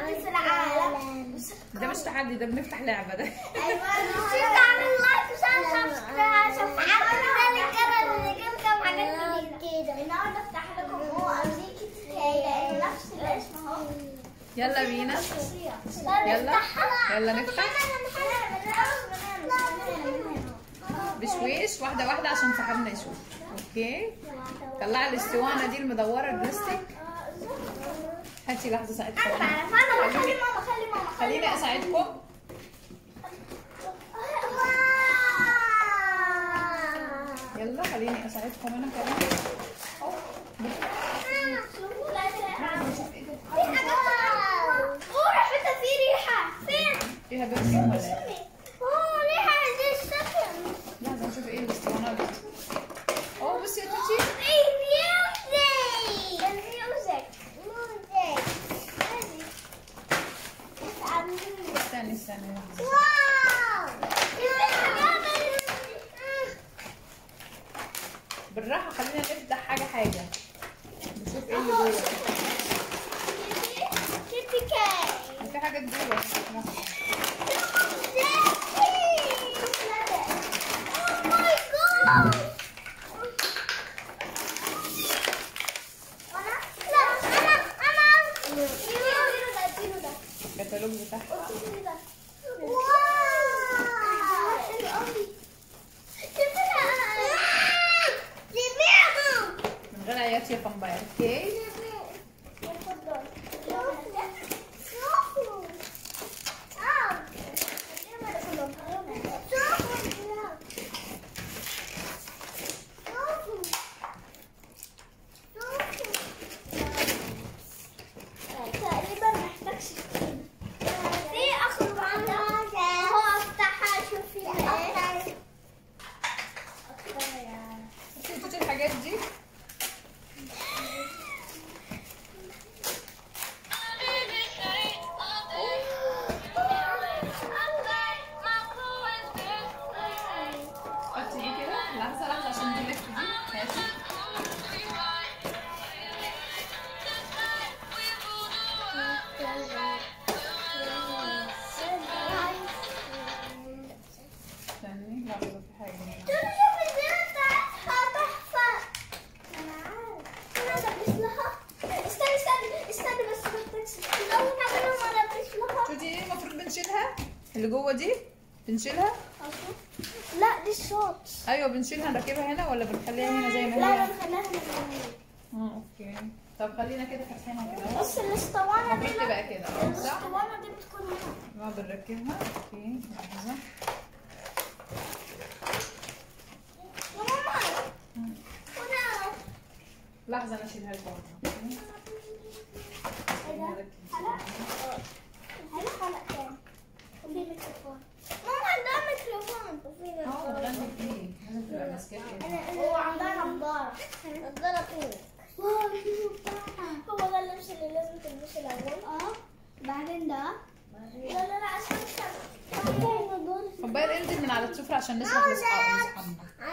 في العالم. ده مش تحدي، ده بنفتح لعبة ده. ايوه تعمل لايك وشير سبسكرايب وعمل الجرس اللي جنب كام حاجات كده. النهارده افتح لكم هو امريكي حكايه لانه نفس الاسم اهو. يلا بينا. يلا نفتح بشويش واحدة واحدة عشان صاحبنا يشوف. اوكي، طلع الاسطوانة دي المدورة البلاستيك. هاتي لحظة ساعدكم. خلي ماما خليني اساعدكم. يلا خليني اساعدكم انا كمان. في ريحة فين؟ فيها برفيوم ولا ايه؟ ريحة زي السكن. لحظة نشوف ايه الاسطوانة دي. بصي يا توتي. استني. بالراحة خلينا نفتح حاجة نشوف ايه اللي جوه. في حاجات جوه. الكتالوج بتاعها. من غير عياط يا فامباير. اوكي. الحاجات دي حطي دي كده. لحظة عشان دي لفت دي. ماشي. استني لحظة في حاجة. شوفي ايه المفروض بنشيلها؟ اللي جوه دي بنشيلها؟ لا دي الشوط. ايوه بنشيلها نركبها هنا ولا بنخليها هنا زي ما هي؟ لا بنخليها هنا. اوكي. طب خلينا كده فاتحينها كده. بص الاسطوانه دي تبقى كده صح؟ الاسطوانه دي بتكون هنا. بنركبها. اوكي لحظة. لحظة انا اشيلها لكم. هلا حلقة تاني. وفي ميكروفون. ماما عندها ميكروفون. بتغني فيه. لازم تبقى ماسكاه كده. هو عندها نظارة. نظارة بينك. هو ده اللبس اللي لازم تلبسه الأول. بعدين ده. لا عشان فامباير انزل من على السفرة عشان نسمع لاصحابنا.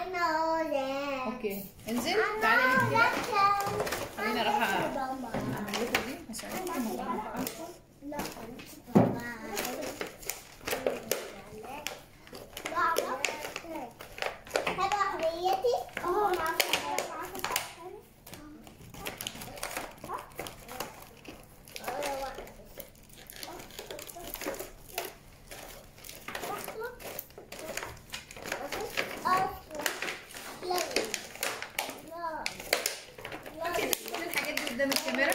اوكي انزل. تعالي انت كده. خليني اروح اعمل لكم دي. هساعدكم. لا هذا حريتي. الحاجات دي قدام الكاميرا.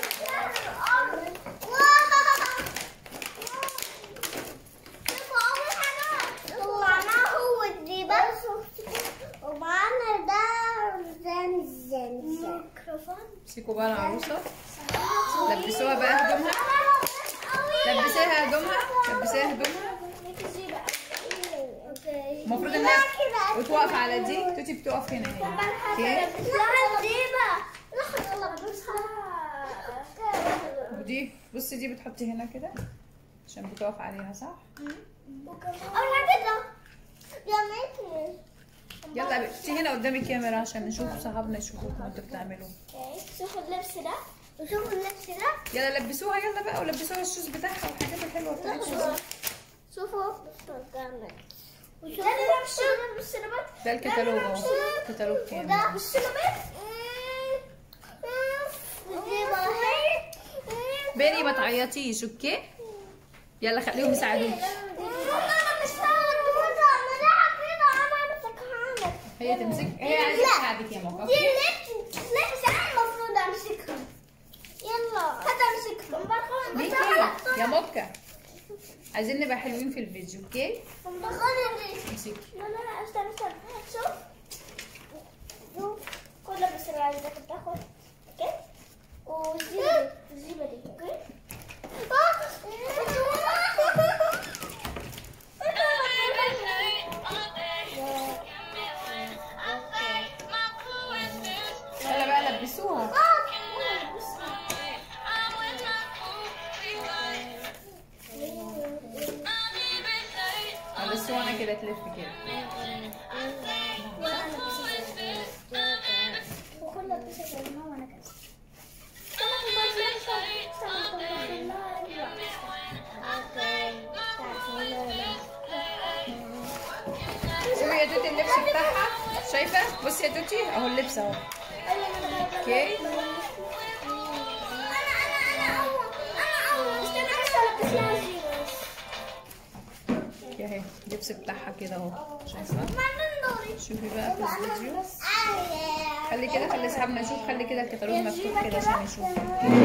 امسكوا بقى العروسة. لبسوها بقى هدومها. لبسيها هدومها. المفروض انها وتوقف على دي. توتي بتقف هنا. اوكي. ودي بصي دي بتحطي هنا كده عشان بتقف عليها صح؟ يلا يا بنتي هنا قدام الكاميرا عشان نشوف صحابنا يشوفوكم وانتوا بتعملوا. شوفوا اللبس ده. وشوفوا اللبس ده. يلا لبسوها يلا بقى، ولبسوها الشوز بتاعها والحاجات الحلوه بتاعتها. شوفوا ده الكتالوج اهو، كتالوج كامل. وده بالسلامات. بيري ما تعيطيش اوكي؟ يلا خليهم يساعدوك. هي تمسك، هي عايزه تساعدك يا ماما. دي لبس انا المفروض امسكها. يلا هات امسكها. يا موكا عايزين نبقى حلوين في الفيديو اوكي؟ امسكي. لا استنى شوف كل بس اللي عايزاك تاخد اوكي، والزيبه دي اوكي. يلا بقى لبسوها. لبسوها انا كده تلف كده. وكل لبسها زي ما هو انا كده. شوفي يا توتي اللبس بتاعها، شايفه؟ بصي يا توتي اهو اللبس اهو. اوكي. اهي اللبس بتاعها كده اهو، شايفه؟ شوفي بقى في الفيديو. خلي كده، خلي اصحابنا يشوف، خلي كده الكتالوج مفتوح كده عشان يشوف.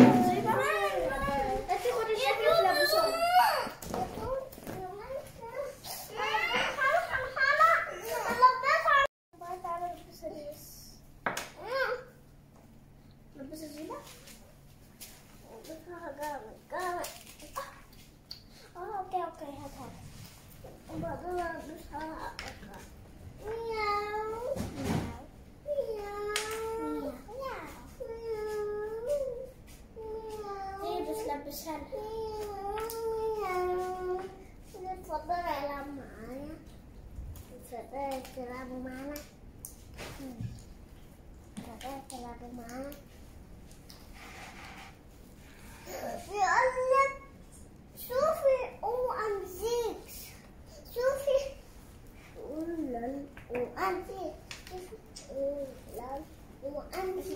اوكي هاتها. وبعدين البسها. مياو مياو مياو. بس لبسها لها. تفضلي العب معايا. تفضلي تلعبوا معانا. تفضلي تلعبوا معانا. يقول لك شوفي وأمزيك. شوفي ولل وأمزيك. شوفي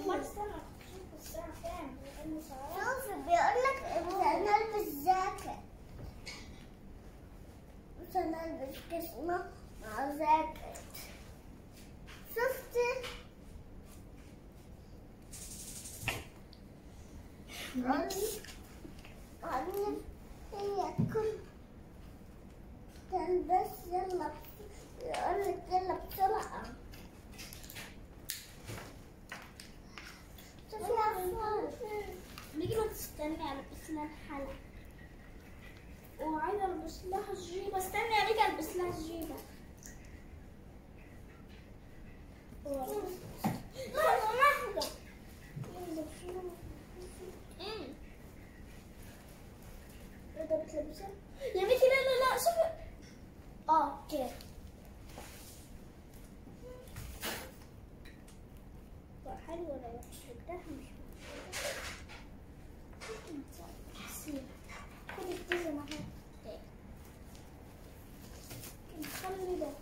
بيقول لك مش هنلبس جاكيت، مش هنلبس جسمه مع جاكيت. شفتي؟ هي كل تلبس. يلا يقولك يلا بسرعة. ليه ما تستني البس لها الحلقة وعايزة البس لها الجيبة. استني عليك البس لها الجيبة. ده بتلبسها يا بنتي. لا شوفي. اوكي حلو ولا وحش؟ بتاعها مش خدي التيزة معاها. نخلي ده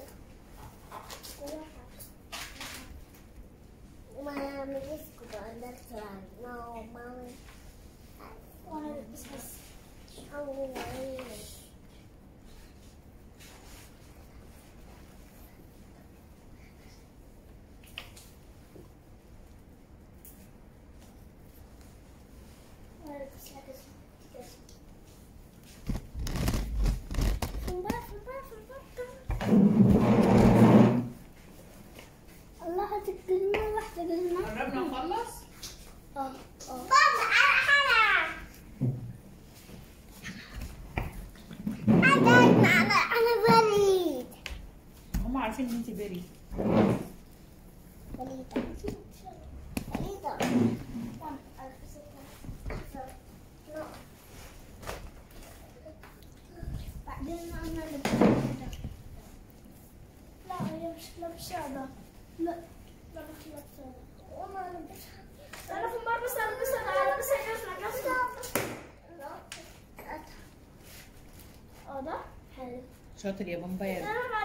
وما نجسكوا بقى نطلع ماما وانا بلبسها. الله هتكلمنا واحدة قلنا قربنا نخلص. بابا أنا بريد. هم عارفين ان انت بريء. بريدة. بعدين أنا لبسها. لا هي مش لابسة ده. لا مش لابسة. وأنا لبسها. أنا في مرة بس ألبسها على شاطر يا بامباير.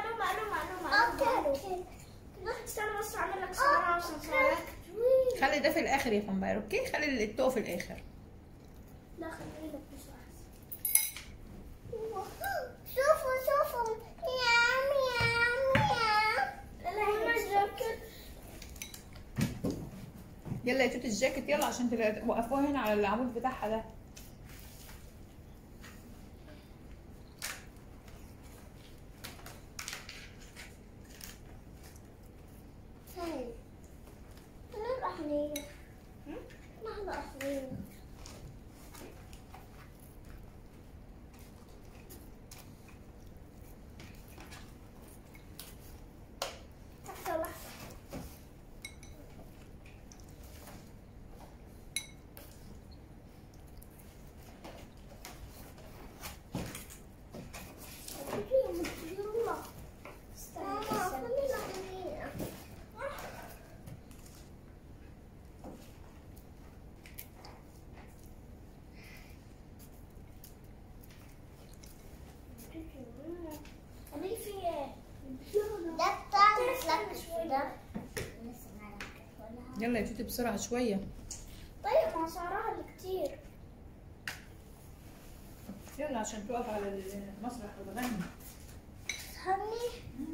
استنى بس اعمل لك صورة عشان صورك. خلي ده في الاخر يا بامباير، اوكي؟ خلي التو في الاخر. لا خليني لك بس شوفوا مياو مياو. لا الجاكيت. يلا يا توت الجاكيت يلا عشان توقفوها هنا على العمود بتاعها ده. يلا يا توتي بسرعة شوية. طيب ما صارها اللي كتير. يلا عشان تقف على المسرح وتغني. تغني؟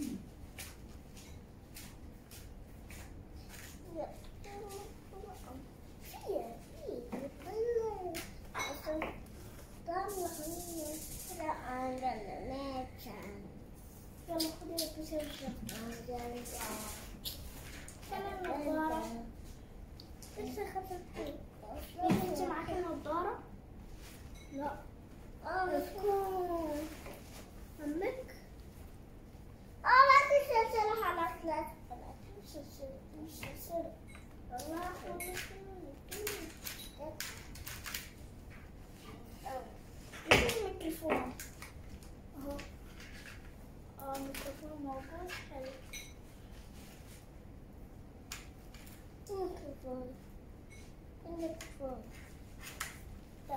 يلا خدي البسي النظارة. لسه خدتي. انت معاكي نظارة؟ لا. مسكون. امك؟ ما تسلسلها على ثلاث. مش سلسلة. والله الميكروفون. اهو. الميكروفون موجود. حلو. الميكروفون ده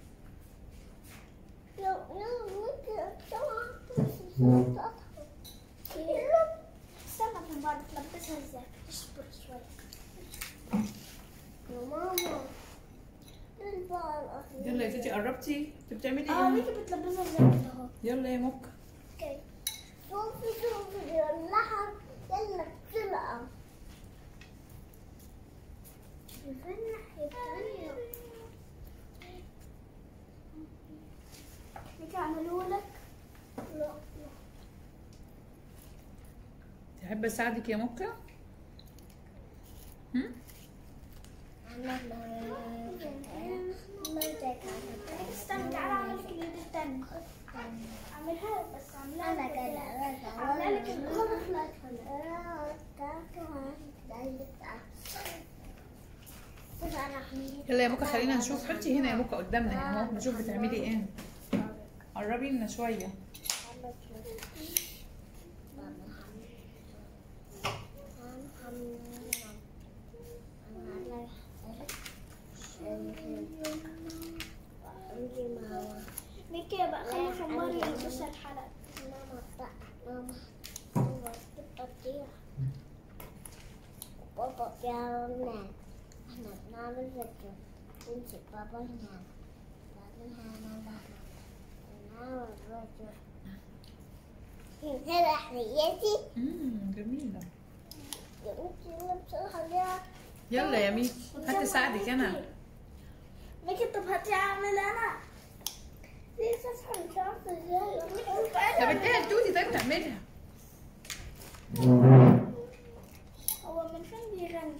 استنى في بعض تلبسها ازاي. اصبر شوي يا ماما. يلا يا توتي قربتي؟ انت بتعملي ايه؟ ميكي بتلبسها ازاي كده اهو. يلا يا موكا. اوكي. شوفي اللحم. يلا بسرعة. في الناحية الثانية. ميكي عملوا لك؟ لا. تحب اساعدك يا موكا؟ استنى تعالى اعمل لك اليد الثانية. اعملها بس اعملها لك الكل. يلا يا موكا خلينا نشوف. حطي هنا يا موكا قدامنا هنا اهو نشوف بتعملي ايه. قربي لنا شويه. ميكي بقى خلي حمار يلبس الحلق. ماما تقطيع. بابا بيعمل. احنا بنعمل فيديو. نمسك بابا هنا. نعمل فيديو. هذا حليتي. جميله. يا بنتي لبسها ليها. يلا يا ميكي هاتي اساعدك انا. ميكي طب هاتي اعمل انا. لسه اصحى مش عارفه ازاي. طب اديها لتوتي طيب تعملها. هو من فين بيغني؟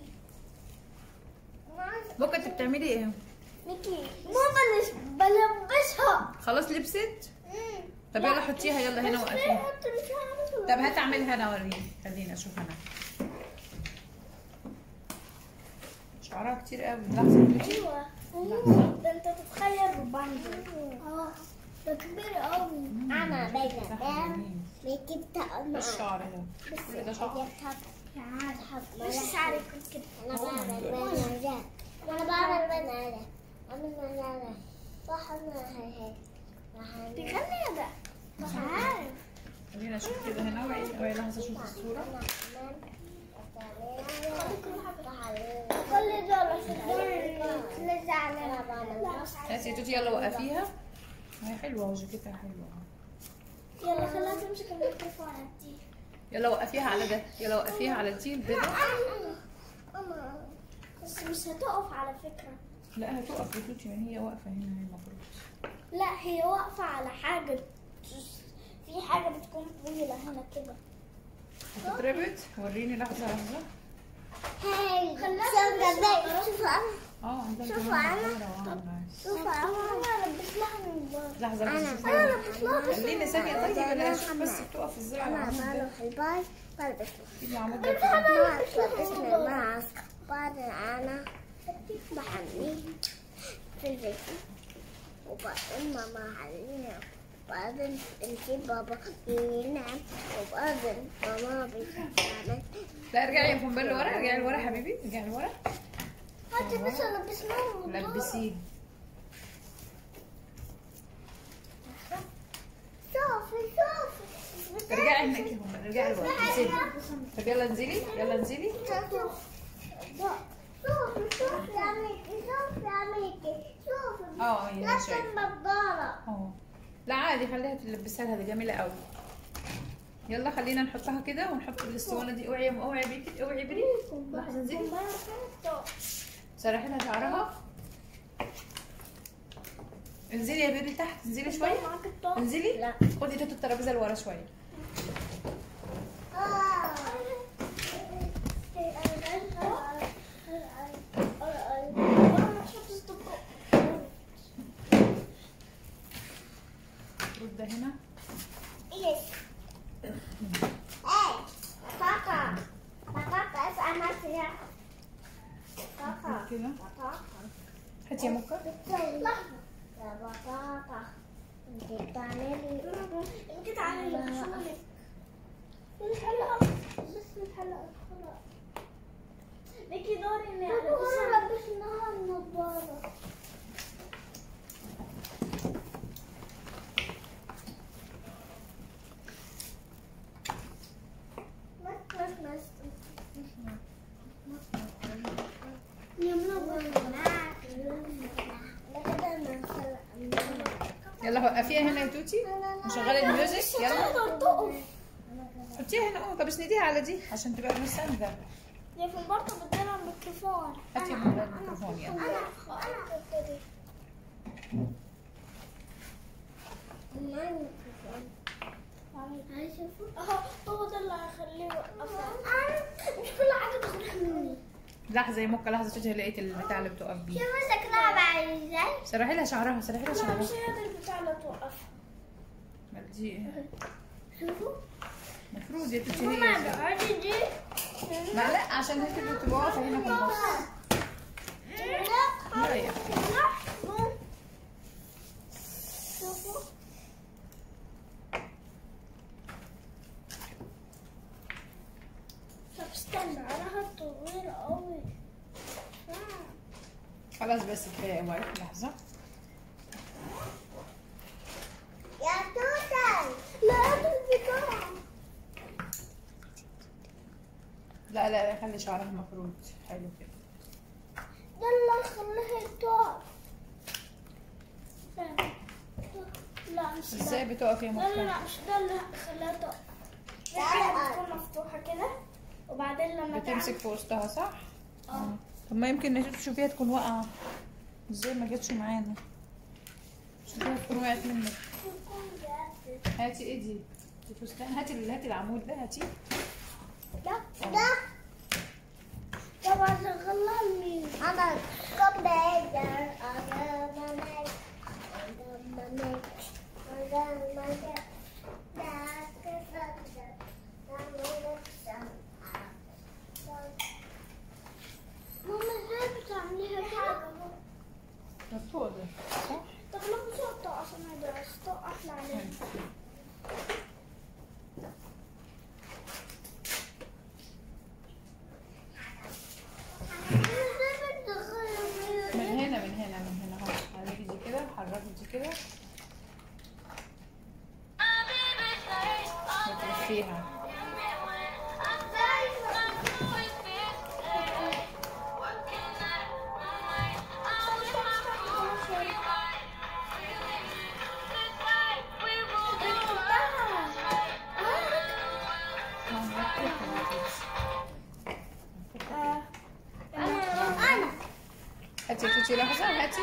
موكا انت بتعملي ايه؟ ميكي ماما بلبسها. خلاص لبست؟ طب يلا حطيها يلا هنا وقفيها. طب هات اعملها انا اوريك. خليني اشوف انا. شعرها كتير قوي. لحظه. ايوه ده انت تتخيل ربانجل. ده كبير قوي. انا باينه. ميكي بتاع الشعر ده. ده شعر. بس شعري كنت كده. انا بعمل بنات. اعمل بنات. صح انا هي. بيغني ده. مش عارف. خلينا نشوف كده هنا. اوعي لحظه اشوف الصوره. كل دول تلزق على هاتي يا توتي يلا وقفيها. هي حلوه وجاكيتها حلوه. يلا خليها تمسك الميكروفون دي. يلا وقفيها على ده، يلا وقفيها على دي البيضه. بس مش هتقف على فكرة. لا هتقف يا توتي، ما هي واقفه هنا هي المفروض. لا هي واقفة على حاجة، في حاجة بتكون طويلة هنا كده. بتتربط. وريني لحظه. هاي خليها شوفوا انا لبس لها من بره. لحظه بس انا شوفوا. لبس لها خليني ثانيه طيب انا اشوف بس بتقف ازاي على أنا العمود ده. بروح الباص بلبس تيجي العمود ده كده. ما بلبس الماسك، بعدين أنا بحميه في البيت، وبعدين ماما حلينا، وبعدين نجيب بابا ينام، وبعدين ماما بتعمل. لا ارجعي يا فنبال لورا، ارجعي لورا حبيبي، ارجعي لورا. هاتي بس لبسناها. لبسيه. شوفي ارجعي هناك يا فنبال، ارجعي لورا. انزلي. طب يلا انزلي، يلا انزلي. شوفي يا ميكي، شوفي يا ميكي، شوفي. هي لابسة شايفه النضارة. اهو. لا عادي خليها تلبسها لها، دي جميله قوي. يلا خلينا نحطها كده ونحط الاسطوانه دي. اوعي بيكي، اوعي بري. لحظه انزلي. سرحي لها شعرها. انزلي يا بيبي تحت، انزلي شويه. انزلي. لا. خدي توت الترابيزه لورا شويه. المفروض ده هنا. كده. هاتي يا مكة. انت تعالي شوفي الحلقة، بس الحلقة خلاص. ليكي دوري اني لبسناها النضارة. يلا وقفيها هنا يا توتي وشغلي الميوزك. يلا حطيها هنا. طب اسنديها على دي عشان تبقى مستنده. يا في برضه بدينا الميكروفون. هاتي الميكروفون يلا. هو ده اللي هيخليه يوقفها. مش كل حاجة تاخدها مني. لحظه يا مكة، لحظه توتي لقيت البتاع اللي بتقف بيه. شوفي شكلها بقى ازاي. سرحي لها شعرها، سرحي لها لا شعرها. مش هي دي البتاع اللي توقفها. دي شوفوا المفروض يا توتي ماما هي. اقعدي دي. ما لا عشان هي كده بتبقى واقفه هنا في النص. لا يا أختي. شوفوا طب استنى انا هطول قوي. خلاص بس كفايه قوي. لحظه. يا توتل لا البتاع. لا خلي شعرها مفروض حلو كده. ده اللي خلاها تقف. لا مش ده. ازاي بتقف يا لا لا مكة؟ لا مش ده اللي خلاها تقف. في حاجة بتكون مفتوحة كده وبعدين لما بتمسك في وسطها صح؟ اه. طب ما يمكن انتوا تشوفيها تكون واقعه. ازاي ما جاتش معانا؟ شوفيها تكون وقعت منك. هاتي ايه دي فستان. هاتي العمود ده. هاتي. لا ده طبعا شغلها مين؟ انا كمبيوتر ماما ازاي بتعمليها حاجة؟ مفتوح ده صح؟ تغلبوا صوته عشان هذا الصوت احلى عليه. من هنا اهو. اعملي دي كده، حركي دي كده. فيها. هاتي توتي لحظة، هاتي.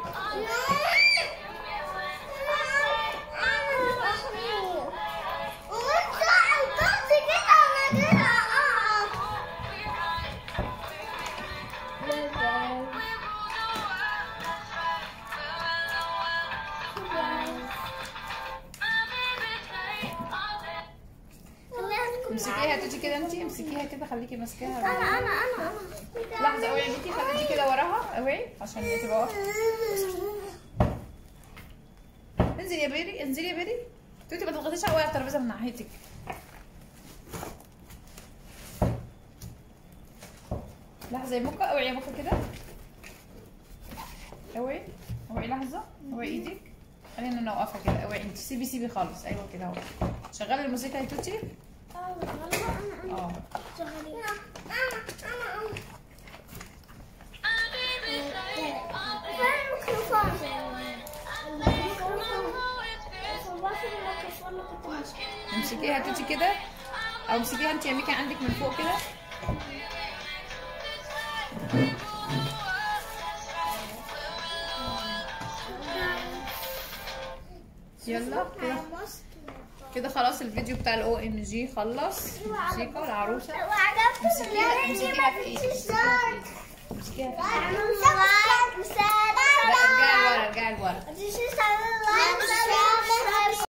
امسكيها توتي كده، انتي امسكيها كده، خليكي ماسكاها. انا لحظة اوعي بيكي، خلي دي كده وراها، اوعي عشان تبقى واقفة. انزلي يا بيري، انزلي يا بيري. توتي ما تضغطيش قوي على الترابيزة من ناحيتك. لحظة يا موكا، اوعي يا موكا كده. اوعي لحظة، اوعي ايدك. خلينا نوقفها كده، اوعي انتي، سيبي خالص. ايوه كده اهو. شغلي الموسيقى يا توتي. امسكيها توتي كده، او امسكيها انت يا ميكا عندك من فوق كده. يلا كده خلاص الفيديو بتاع OMG خلص. موسيقى العروسة. امسكيها في ايدك. لا ارجعي لورا.